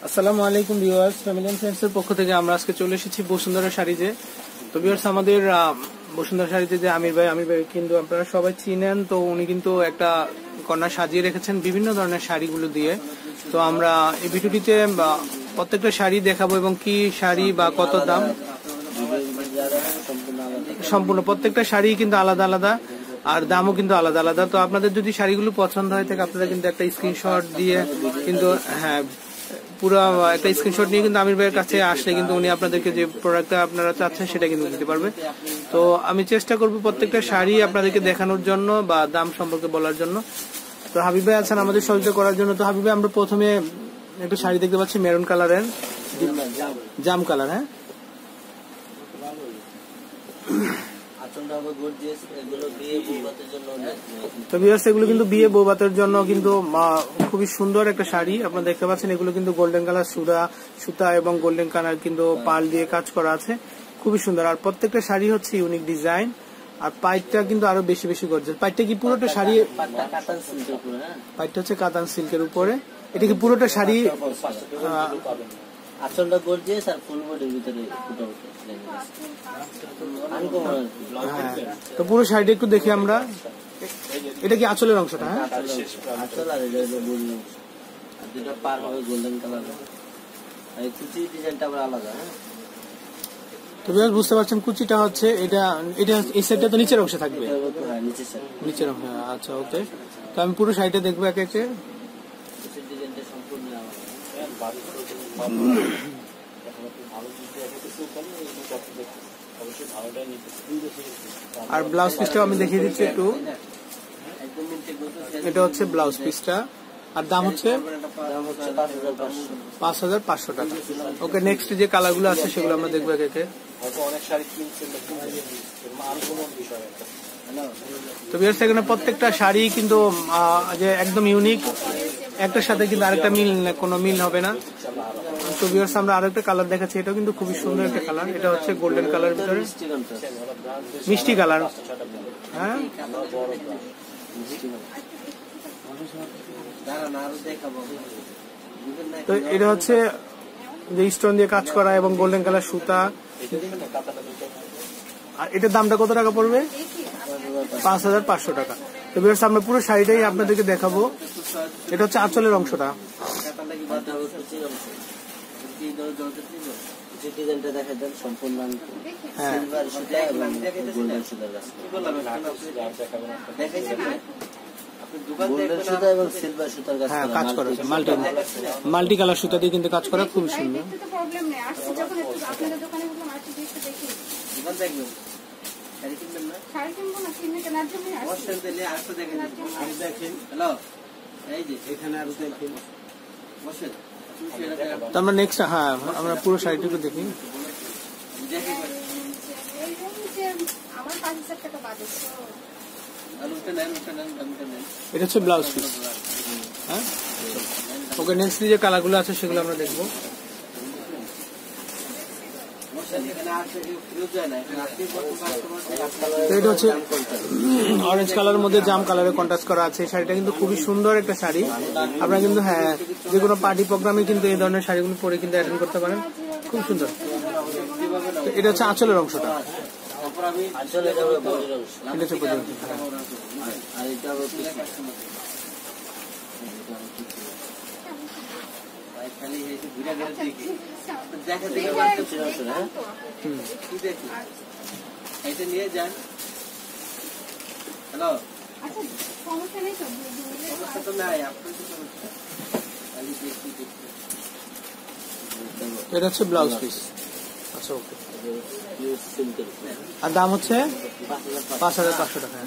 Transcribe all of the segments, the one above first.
আসসালামু আলাইকুম viewers, family and friends এর পক্ষ থেকে আমরা আজকে চলে এসেছি বসুন্ধরা শাড়িতে। তো ভিউয়ার্স, আমাদের বসুন্ধরা শাড়িতে যে আমির ভাই কিন্তু আপনারা সবাই চিনেন। তো উনি কিন্তু একটা কর্নার সাজিয়ে রেখেছেন বিভিন্ন ধরনের শাড়িগুলো দিয়ে। তো আমরা এই ভিডিওটিতে প্রত্যেকটা শাড়ি দেখাবো এবং কি শাড়ি বা কত দাম, সম্পূর্ণ প্রত্যেকটা শাড়ি কিন্তু আলাদা আলাদা আর দামও কিন্তু আলাদা আলাদা। তো আপনাদের যদি শাড়িগুলো পছন্দ হয় থাকে আপনারা কিন্তু একটা স্ক্রিনশট দিয়ে কিন্তু পুরো একটা স্ক্রিনশট নিয়ে কিন্তু আমির ভাইয়ের কাছে আসলে কিন্তু উনি আপনাদেরকে যে প্রোডাক্টটা আপনারা চাচ্ছেন সেটা কিন্তু দিতে পারবে। তো আমি চেষ্টা করব প্রত্যেকটা শাড়ি আপনাদেরকে দেখানোর জন্য বা দাম সম্পর্কে বলার জন্য। তো হাবিব ভাই আছেন আমাদের সহযোগিতা করার জন্য। তো হাবিব ভাই, আমরা প্রথমে একটা শাড়ি দেখতে পাচ্ছি মেরুন কালারের, জাম কালার। হ্যাঁ, তো ভিউয়ার্স, এগুলো কিন্তু বিয়ে বৌভাতের জন্য কিন্তু খুবই সুন্দর একটা শাড়ি আপনারা দেখতে পাচ্ছেন। এগুলো কিন্তু গোল্ডেন কালার সুতা এবং গোল্ডেন কালার কিন্তু পাল দিয়ে কাজ করা আছে, খুবই সুন্দর। আর প্রত্যেকটা শাড়ি হচ্ছে ইউনিক ডিজাইন। আর পাইটটা কিন্তু আরো বেশি বেশি গর্জিয়াস। পাইটটা কি পুরোটা শাড়ি? পাইটটা হচ্ছে কাতান সিল্কের উপরে। এটা কি পুরোটা শাড়ি? আঁচলটা গর্জিয়াস আর ফুল বডির ভিতরে তো পুরো শাড়িটা একটু দেখি আমরা। এটা কি আঁচলের অংশটা? হ্যাঁ, আঁচল আর দুটো পার হবে গোল্ডেন কালার। আর কুচি ডিজাইনটা আবার আলাদা। তো বুঝতে পারছেন, কুচিটা হচ্ছে এটা এই সাইডটা তো নিচের অংশে থাকবে, নিচের অংশ। আচ্ছা, ওকে। তো আমি পুরো শাড়িটা দেখবো একে একে। ডিজাইনটা সম্পূর্ণ আর ব্লাউজ পিসটাও আমি দেখিয়ে দিচ্ছি একটু। এটা হচ্ছে ব্লাউজ পিসটা, আর দাম হচ্ছে 5,500 টাকা। ওকে, নেক্সট যে কালার গুলো আছে সেগুলো আমরা দেখবো একে একে। তো ভিউয়ার্স, এখানে প্রত্যেকটা শাড়ি কিন্তু যে একদম ইউনিক, একটার সাথে কিন্তু আরেকটা কোনো মিল হবে না। তো ভিউয়ার্স, আমরা আরেকটা কালার দেখাচ্ছি। এটাও কিন্তু খুবই সুন্দর একটা কালার। এটা হচ্ছে গোল্ডেন কালার ভিতরে মিষ্টি কালার। হ্যাঁ, তো এটা হচ্ছে যে স্টোন দিয়ে কাজ করা এবং গোল্ডেন কালার সুতা। আর এটার দামটা কত টাকা পড়বে? 5,500 টাকা। তো ভিউয়ার্স, আমরা পুরো শাড়িটাই আপনাদেরকে দেখাবো। এটা হচ্ছে আঁচলের অংশটা। হ্যাঁ, কাজ করা মাল্টি কালার সুতা দিয়ে কিন্তু কাজ করা, খুবই সুন্দর। তো আমরা নেক্সট, হ্যাঁ, আমরা পুরো শাড়িটুকু দেখি। এটা হচ্ছে ব্লাউজ পিস। হ্যাঁ, ওকে, নেক্সট যে কালার গুলো আছে সেগুলো আমরা দেখবো। এটা হচ্ছে অরেঞ্জ কালারের মধ্যে জাম কালারের কন্ট্রাস্ট করা আছে। শাড়িটা কিন্তু খুবই সুন্দর একটা শাড়ি। আপনারা কিন্তু যে কোনো পার্টি প্রোগ্রামে কিন্তু এই ধরনের শাড়িগুলো পরে কিন্তু অ্যাটেন্ড করতে পারেন, খুব সুন্দর। এটা হচ্ছে আঁচলের অংশটা। নিয়ে যান। হ্যালো, সমস্যা তো নাই। এটা হচ্ছে ব্লাউজ পিস। আচ্ছা, ওকে। আর দাম হচ্ছে 5,500 টাকা।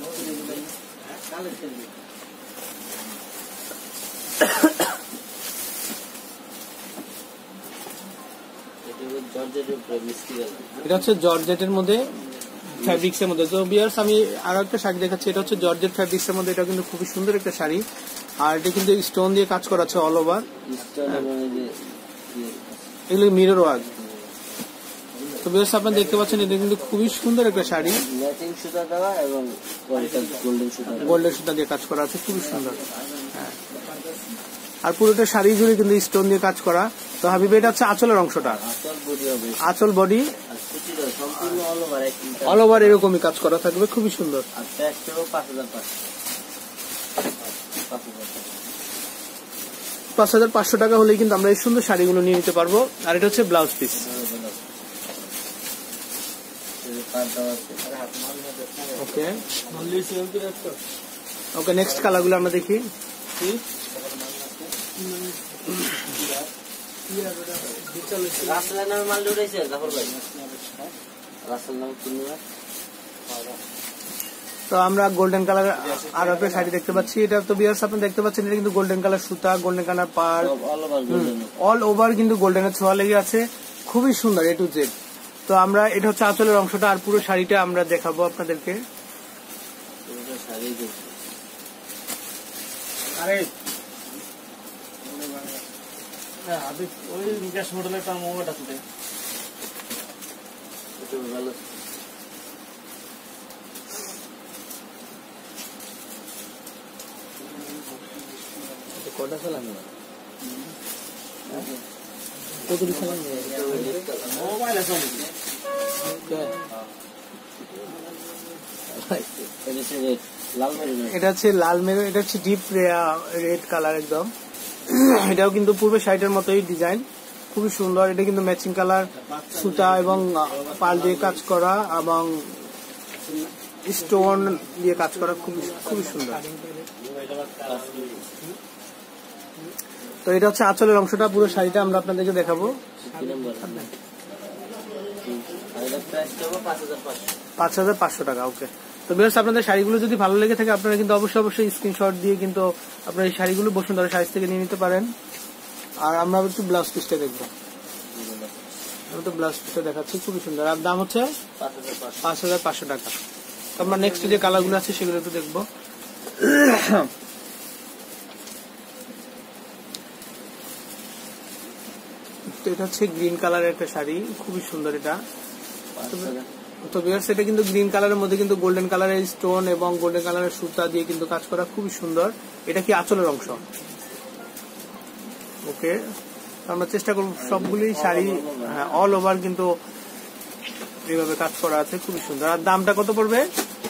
এটা হচ্ছে জর্জেটের মধ্যে, ফ্যাব্রিক্স এর মধ্যে। তো ভিউয়ার্স, আমি আরো একটা শাড়ি দেখাচ্ছি। এটা হচ্ছে জর্জেট ফ্যাব্রিক্স এর মধ্যে। এটা কিন্তু খুবই সুন্দর একটা শাড়ি। আর এটা কিন্তু স্টোন দিয়ে কাজ করা আছে অল ওভার। এগুলো মিরর ওয়ার্ক। তো ভিউয়ার্স, আপনারা দেখতে পাচ্ছেন এটা কিন্তু খুবই সুন্দর একটা শাড়ি। ম্যাচিং সুতা দেওয়া এবং গোল্ডেন সুতা দিয়ে কাজ করা আছে, খুবই সুন্দর। হ্যাঁ, আর পুরোটা শাড়ি জুড়ে কিন্তু স্টোন দিয়ে কাজ করা। তো হাবিব এটা হচ্ছে আঁচলের অংশটা, আঁচল বডি অল ওভার এরকমই কাজ করা থাকবে, খুবই সুন্দর। 5,500 টাকা হলেই কিন্তু আমরা এই সুন্দর শাড়িগুলো নিয়ে নিতে পারবো। আর এটা হচ্ছে blouse piece. Okay okay, next colour গুলো আমরা দেখি। তো আমরা গোল্ডেন কালার আর একটা শাড়ি দেখতে পাচ্ছি। এটা তো ভিউয়ার্স আপনি দেখতে পাচ্ছেন, এটা কিন্তু গোল্ডেন কালার সুতা, গোল্ডেন কালার পার, অল ওভার কিন্তু গোল্ডেনের ছোঁয়া লেগে আছে, খুবই সুন্দর A to Z। তো আমরা এটা হচ্ছে আঁচলের অংশটা, আর পুরো শাড়িটা আমরা দেখাবো আপনাদেরকে। কটা চালান এটা হচ্ছে লাল মেরুন, এটা হচ্ছে ডিপ রেড কালার একদম। এটাও কিন্তু পূর্বে শাড়িটার মতোই ডিজাইন, খুবই সুন্দর। এটা কিন্তু ম্যাচিং কালার সুতা এবং পাল দিয়ে কাজ করা এবং স্টোন দিয়ে কাজ করা, খুবই সুন্দর। তো এটা হচ্ছে আঁচলের অংশটা, পুরো শাড়িটা আমরা আপনাদেরকে দেখাবো। 5,500 টাকা। ওকে, তো ভিউয়ার্স আপনাদের শাড়িগুলো যদি ভালো লেগে থাকে আপনারা কিন্তু অবশ্যই স্ক্রিনশট দিয়ে কিন্তু আপনারা এই শাড়িগুলো বসুন্ধরা শাড়ি থেকে নিয়ে নিতে পারেন। আর আমরা একটু ব্লাউজ পিসটা দেখবো। আমি তো ব্লাউজ পিসটা দেখাচ্ছি, খুবই সুন্দর। আর দাম হচ্ছে 5,500 টাকা। তো আমরা নেক্সট যে কালারগুলো আছে সেগুলো একটু দেখবো। তো এটা হচ্ছে গ্রিন কালারের একটা শাড়ি, খুবই সুন্দর এটা। তো ভিউয়ার্স এটা কিন্তু গ্রিন কালারের মধ্যে কিন্তু গোল্ডেন কালারের স্টোন এবং গোল্ডেন কালারের সুতা দিয়ে কিন্তু কাজ করা, খুবই সুন্দর। এটা কি আঁচলের অংশ। ওকে, আমরা চেষ্টা করব সবগুলি শাড়ি অল ওভার কিন্তু এইভাবে কাজ করা আছে, খুবই সুন্দর। আর দামটা কত পড়বে?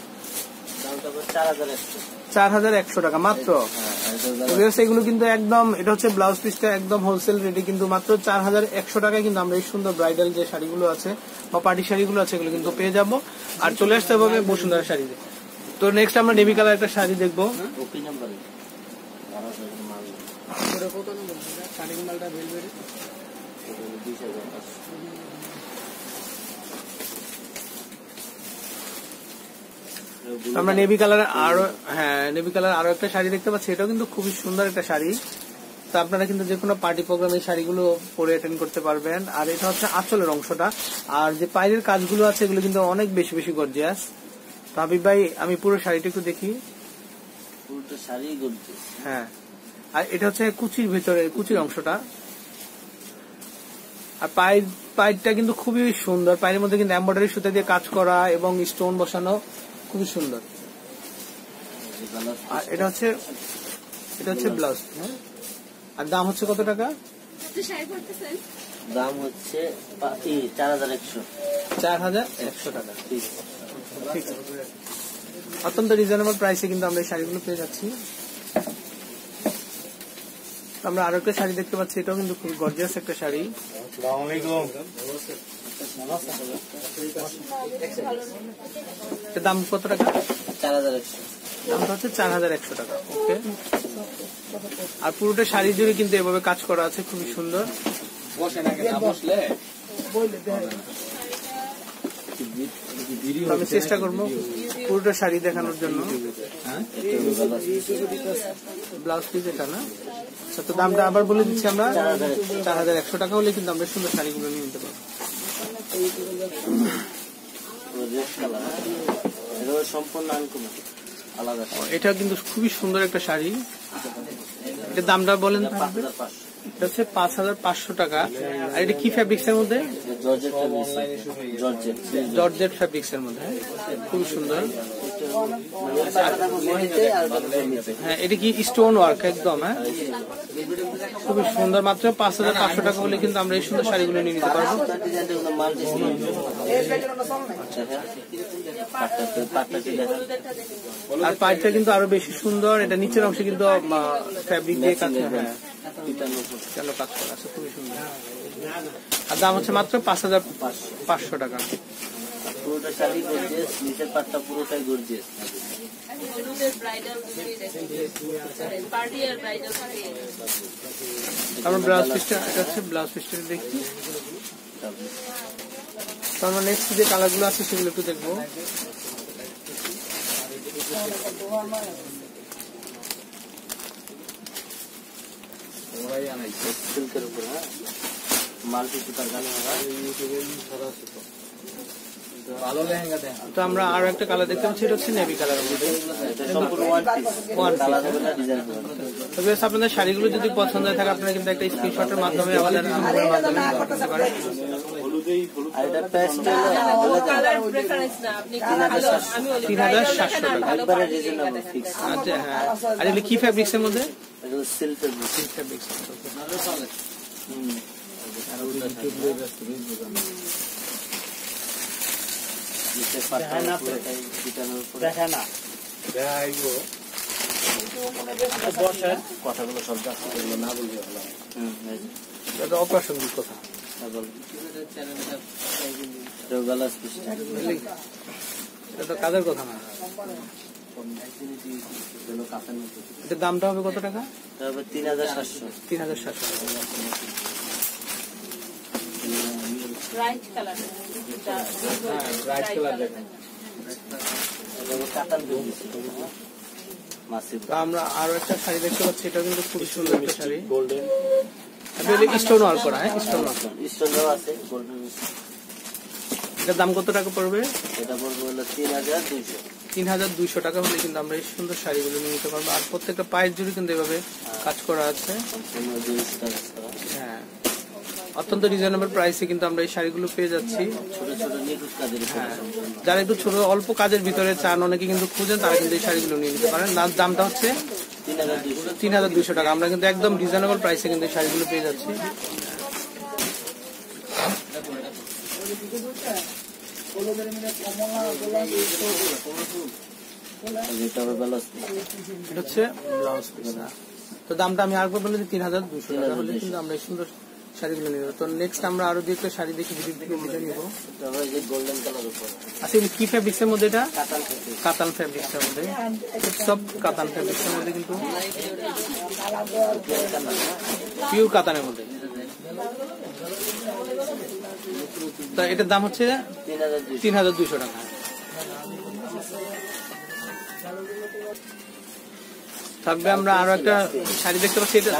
4,100 টাকা মাত্র। এগুলো কিন্তু একদম, এটা হচ্ছে ব্লাউজ পিসটা একদম হোলসেল রেটে কিন্তু মাত্র 4,100 টাকায় কিন্তু আমরা এই সুন্দর ব্রাইডাল যে শাড়িগুলো আছে বা পার্টি শাড়িগুলো আছে এগুলো কিন্তু পেয়ে যাবো। আর চলে আসতে হবে বসুন্ধরা শাড়িতে। তো নেক্সট আমরা নেভি কালার একটা শাড়ি দেখবো। আমরা নেভি কালার আরো একটা শাড়ি দেখতে পাচ্ছি। এটাও কিন্তু খুবই সুন্দর একটা শাড়ি। তো আপনারা কিন্তু যে কোনো পার্টি প্রোগ্রামে এই শাড়িগুলো পরে অ্যাটেন্ড করতে পারবেন। আর এটা হচ্ছে আঁচলের অংশটা। আর যে পায়ের কাজগুলো আছে এগুলো কিন্তু অনেক বেশি বেশি গর্জিয়াস। তো হাবিব ভাই আমি পুরো শাড়িটা একটু দেখি। হ্যাঁ, আর এটা হচ্ছে কুচির ভেতরে কুচির অংশটা। আর পায়েরটা কিন্তু খুবই সুন্দর, পায়ের মধ্যে কিন্তু এমব্রয়ডারি সুতা দিয়ে কাজ করা এবং স্টোন বসানো, খুবই সুন্দর। আর এটা হচ্ছে ব্লাউজ। আর দাম হচ্ছে কত টাকা? দাম হচ্ছে 4,100 টাকা। ঠিক আছে, অত্যন্ত রিজনেবল প্রাইসে কিন্তু আমরা এই শাড়িগুলো পেয়ে যাচ্ছি। আমরা আরো একটা শাড়ি দেখতে পাচ্ছি, এটাও কিন্তু খুব গর্জিয়াস একটা শাড়ি। দাম কত টাকা? 4,100। দামটা হচ্ছে 4,100 টাকা। ওকে, আর পুরোটা শাড়ি জুড়ে কিন্তু এভাবে কাজ করা আছে, খুবই সুন্দর। আমি চেষ্টা করবো পুরোটা শাড়ি দেখানোর জন্য। ব্লাউজ পিস এটা না? আচ্ছা, তো দামটা আবার বলে দিচ্ছি আমরা। 4,100 টাকা হলে কিন্তু আমরা সুন্দর শাড়িগুলো নিয়ে নিতে পারবো। এটা কিন্তু খুবই সুন্দর একটা শাড়ি। এটার দামটা বলেন। এটা হচ্ছে 5,500 টাকা। আর এটা কি ফ্যাব্রিক্স এর মধ্যে? জর্জেট ফ্যাব্রিক্স এর মধ্যে, খুব সুন্দর। হ্যাঁ, এটা কি স্টোন ওয়ার্ক একদম? হ্যাঁ, খুবই সুন্দর। মাত্র 5500 টাকা হলে কিন্তু আমরা এই সুন্দর শাড়িগুলো নিয়ে নিতে পারবো। আর পাইপটা কিন্তু আরো বেশি সুন্দর। এটা নিচের অংশে কিন্তু ফ্যাব্রিক দিয়ে কাজ করা, হ্যাঁ কেন কাজ করা আছে, খুবই সুন্দর। আর দাম হচ্ছে মাত্র 5500 টাকা। পুরোটা শাড়ি গর্জিয়াস, নিচের পাটটা পুরোটাই গর্জিয়াস। আমরা ব্লাউজ পিসটা, এটা হচ্ছে ব্লাউজ পিসটা দেখি। তারপর নেক্সট যে কালার গুলো আছে সেগুলো একটু দেখবো। সিল্কের উপর মাল্টি সুতার কাজ করা। তো আমরা আরো একটা কালার দেখতে পাচ্ছি, এটা হচ্ছে নেভি কালার। তবে আপনাদের শাড়িগুলো যদি পছন্দ হয়ে থাকে আপনারা কিন্তু একটা স্ক্রিনশটের মাধ্যমে আমাদের মাধ্যমে করতে পারেন। 3700 টাকা। আচ্ছা হ্যাঁ, আর এগুলো কি ফ্যাব্রিক্স এর মধ্যে? Silk fabrics. কথাগুলো সব না বললে ভালো। অপ্রাসঙ্গিক কথা। এটা তো কাজের কথা না। এটার দামটা হবে কত টাকা? 3700। 3700। রাইট কালার, রাইট কালার দেখেন। তো আমরা আরো একটা শাড়ি দেখতে পাচ্ছি, এটা কিন্তু খুব সুন্দর একটা শাড়ি, গোল্ডেন স্টোন ওয়ার্ক করা। হ্যাঁ, স্টোন ওয়ার্ক স্টোন দেওয়া আছে গোল্ডেন। এটার দাম কত টাকা পড়বে? এটা পড়বে হলো 3200। 3200 টাকা হলে কিন্তু আমরা এই সুন্দর শাড়িগুলো নিয়ে নিতে পারবো। আর প্রত্যেকটা পায়ের জুড়ে কিন্তু এভাবে কাজ করা আছে। হ্যাঁ, অত্যন্ত রিজনেবল প্রাইসে কিন্তু আমরা এই শাড়িগুলো পেয়ে যাচ্ছি। হ্যাঁ, যারা একটু ছোট অল্প কাজের ভিতরে চান, অনেকে কিন্তু খুঁজেন, তারা কিন্তু এই শাড়িগুলো নিয়ে নিতে পারেন। দামটা হচ্ছে 3200 টাকা। আমরা কিন্তু একদম রিজনেবল প্রাইসে কিন্তু এই শাড়িগুলো পেয়ে যাচ্ছি। এটা হচ্ছে ব্লাউজ পিস। তো দামটা আমি আরেকবার বলে দিই, 3200 টাকা হলে কিন্তু আমরা এই সুন্দর শাড়িগুলো নিব। তো নেক্সট আমরা আরো দুই একটা শাড়ি দেখি, নিব। আচ্ছা, কি ফ্যাব্রিক্স এর মধ্যে? এটা কাতান ফ্যাব্রিক্স এর মধ্যে, সব কাতান ফ্যাব্রিক্স এর মধ্যে, কিন্তু পিওর কাতানের মধ্যে। তো এটার দাম হচ্ছে 3200 টাকা। থাকবে আমরা আরো একটা শাড়ি দেখতে পাচ্ছি, এটা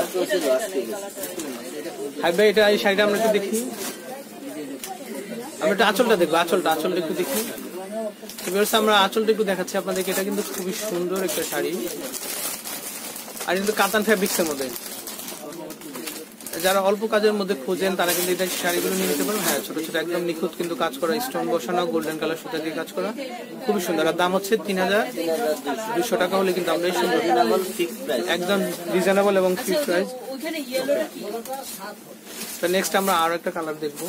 থাকবে। এটা এই শাড়িটা আমরা একটু দেখি। আমরা একটা আঁচলটা দেখবো, আঁচলটা একটু দেখি। আমরা আঁচলটা একটু দেখাচ্ছি আপনাদেরকে। এটা কিন্তু খুবই সুন্দর একটা শাড়ি, আর কিন্তু কাতান ফ্যাব্রিক্স এর মধ্যে। যারা অল্প কাজের মধ্যে খোঁজেন তারা কিন্তু এটা শাড়িগুলো নিয়ে নিতে পারেন। হ্যাঁ, ছোট ছোট একদম নিখুঁত কিন্তু কাজ করা, স্টোন বসানো, গোল্ডেন কালার সুতা দিয়ে কাজ করা, খুবই সুন্দর। আর দাম হচ্ছে 3200 টাকা হলে কিন্তু আমরা এই সুন্দর একদম রিজনেবল এবং ফিক্সড প্রাইস। তো নেক্সট আমরা আরো একটা কালার দেখবো।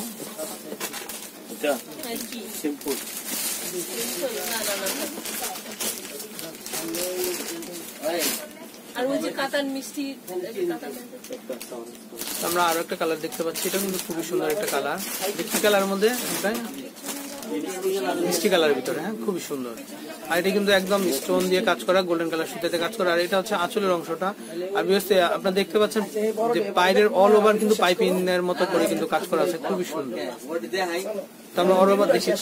আমরা আরো একটা কালার দেখতে পাচ্ছি, এটা কিন্তু খুবই সুন্দর একটা কালার। মিষ্টি কালার মধ্যে, মিষ্টি কালারের ভিতরে। হ্যাঁ, খুবই সুন্দর। আর এটা কিন্তু একদম স্টোন দিয়ে কাজ করা, গোল্ডেন কালার সুতাতে কাজ করা। আর এটা হচ্ছে আঁচলের অংশটা। আর আপনারা দেখতে পাচ্ছেন যে পায়ের অল ওভার কিন্তু পাইপিং এর মতো করে কিন্তু কাজ করা আছে, খুবই সুন্দর। তো আমরা অল ওভার দেখি।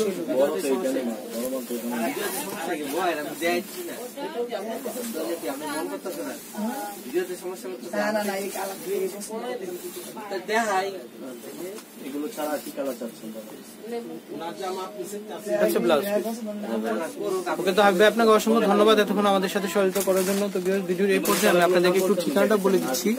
ওকে, তো থাকবে। আপনাকে অসংখ্য ধন্যবাদ এতক্ষণ আমাদের সাথে সহযোগিতা করার জন্য। তো ভিডিওর এই পর্যায়ে আমি আপনাদেরকে একটু ঠিকানাটা বলে দিচ্ছি।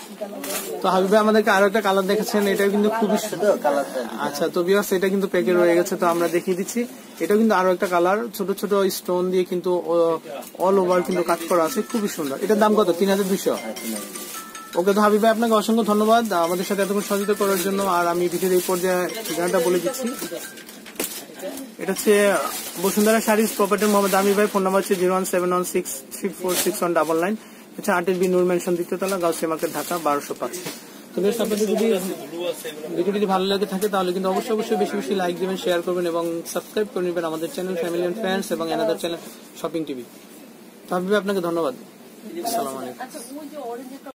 তো হাবিব ভাই আমাদেরকে আরো একটা কালার দেখাচ্ছেন, এটা কিন্তু খুবই কালারটা আচ্ছা। তো ভিউয়ার্স এটা কিন্তু প্যাকে রয়ে গেছে, তো আমরা দেখিয়ে দিচ্ছি। এটা কিন্তু আরো একটা কালার, ছোট ছোট স্টোন দিয়ে কিন্তু অল ওভার কিন্তু কাজ করা আছে, খুবই সুন্দর। এটার দাম কত? 3200। ওকে, তো হাবিব ভাই আপনাকে অসংখ্য ধন্যবাদ আমাদের সাথে এতক্ষণ সহযোগিতা করার জন্য। আর আমি ভিডিওর এই পর্যায়ে ঠিকানাটা বলে দিচ্ছি। এটা হচ্ছে বসুন্ধরা শাড়িজ প্রপার্টি মোহাম্মদ আমির ভাই। ফোন নাম্বার হচ্ছে 01716346199। হচ্ছে 8 বি নূর মেনশন, দ্বিতীয়তলা, গাউসিয়া মার্কেট, ঢাকা 1205। তো বেশ, আপনাদের যদি ভিডিওটি ভালো লাগে থাকে তাহলে কিন্তু অবশ্যই বেশি বেশি লাইক দিবেন, শেয়ার করবেন এবং সাবস্ক্রাইব করে নেবেন আমাদের চ্যানেল ফ্যামিলি এন্ড ফ্রেন্ডস এবং অ্যানাদার চ্যানেল শপিং টিভি। তো হাবিব ভাই আপনাকে ধন্যবাদ। আসসালামু আলাইকুম।